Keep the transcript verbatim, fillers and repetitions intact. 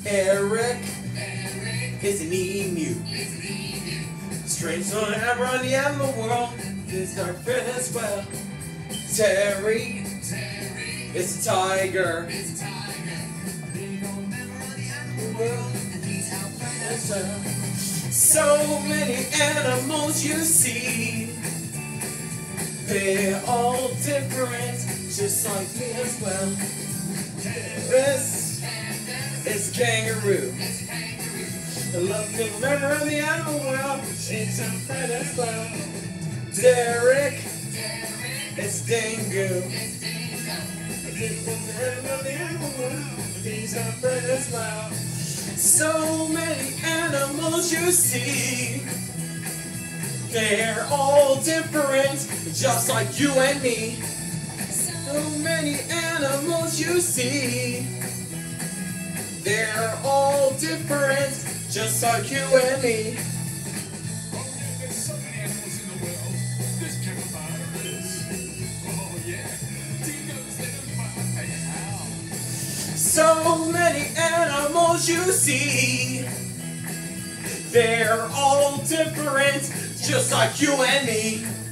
Eric is an emu. Strange one ever on the animal world is our friend as well. Terry is a tiger. So many animals you see, they're all different, just like me as well. This is a kangaroo. The lovely member of the animal world, it's our friend as well. Derek is dingo. He's our friend as well. So many animals you see, they're all different, just like you and me. So many animals you see, they're all different, just like you and me. There's so many animals in the world. There's capybaras. Oh yeah. Dingoes, they don't fight like how. So many animals you see, they're all different, just like you and me.